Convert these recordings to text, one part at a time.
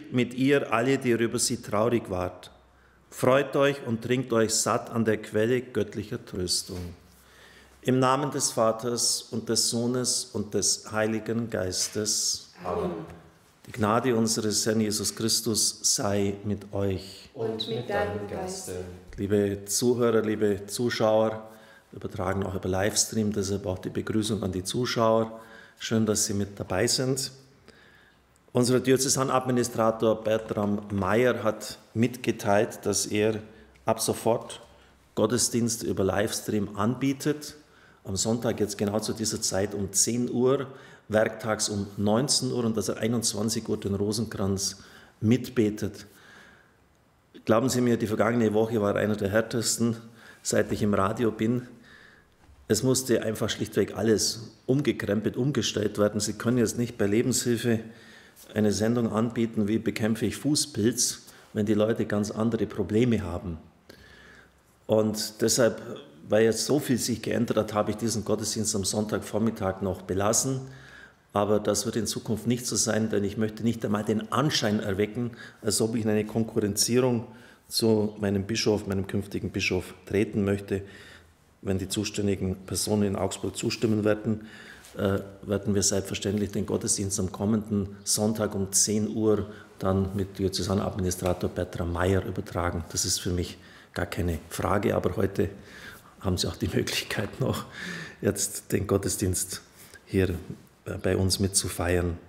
mit ihr alle, die ihr über sie traurig wart. Freut euch und trinkt euch satt an der Quelle göttlicher Tröstung. Im Namen des Vaters und des Sohnes und des Heiligen Geistes. Amen. Die Gnade unseres Herrn Jesus Christus sei mit euch. Und mit deinem Geiste. Liebe Zuhörer, liebe Zuschauer, wir übertragen auch über Livestream, deshalb auch die Begrüßung an die Zuschauer. Schön, dass Sie mit dabei sind. Unser Diözesanadministrator Bertram Meyer hat mitgeteilt, dass er ab sofort Gottesdienste über Livestream anbietet. Am Sonntag jetzt genau zu dieser Zeit um 10 Uhr, werktags um 19 Uhr und dass er 21 Uhr den Rosenkranz mitbetet. Glauben Sie mir, die vergangene Woche war einer der härtesten, seit ich im Radio bin. Es musste einfach schlichtweg alles umgekrempelt, umgestellt werden. Sie können jetzt nicht bei Lebenshilfe eine Sendung anbieten, wie bekämpfe ich Fußpilz, wenn die Leute ganz andere Probleme haben. Und deshalb, weil jetzt so viel sich geändert hat, habe ich diesen Gottesdienst am Sonntagvormittag noch belassen. Aber das wird in Zukunft nicht so sein, denn ich möchte nicht einmal den Anschein erwecken, als ob ich in eine Konkurrenzierung zu meinem Bischof, meinem künftigen Bischof treten möchte. Wenn die zuständigen Personen in Augsburg zustimmen werden, werden wir selbstverständlich den Gottesdienst am kommenden Sonntag um 10 Uhr dann mit Diözesanadministrator Bertram Meyer übertragen. Das ist für mich gar keine Frage, aber heute haben Sie auch die Möglichkeit noch, jetzt den Gottesdienst hier bei uns mitzufeiern.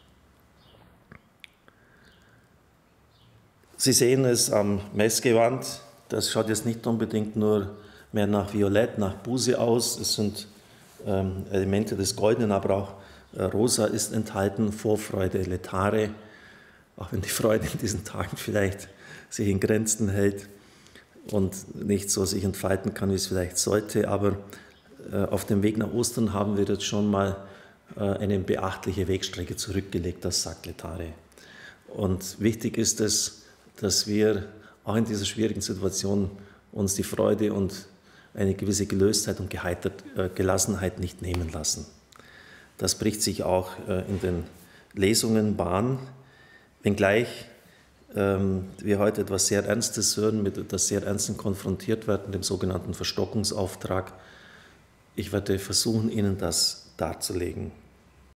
Sie sehen es am Messgewand, das schaut jetzt nicht unbedingt nur mehr nach Violett, nach Buße aus, es sind Elemente des Goldenen, aber auch Rosa ist enthalten, Vorfreude, Letare, auch wenn die Freude in diesen Tagen vielleicht sich in Grenzen hält und nicht so sich entfalten kann, wie es vielleicht sollte, aber auf dem Weg nach Ostern haben wir jetzt schon mal eine beachtliche Wegstrecke zurückgelegt, das sagt Letare. Und wichtig ist es, dass wir auch in dieser schwierigen Situation uns die Freude und eine gewisse Gelöstheit und Gelassenheit nicht nehmen lassen. Das bricht sich auch in den Lesungen Bahn, wenngleich wir heute etwas sehr Ernstes hören, mit etwas sehr Ernstem konfrontiert werden, dem sogenannten Verstockungsauftrag. Ich werde versuchen, Ihnen das darzulegen.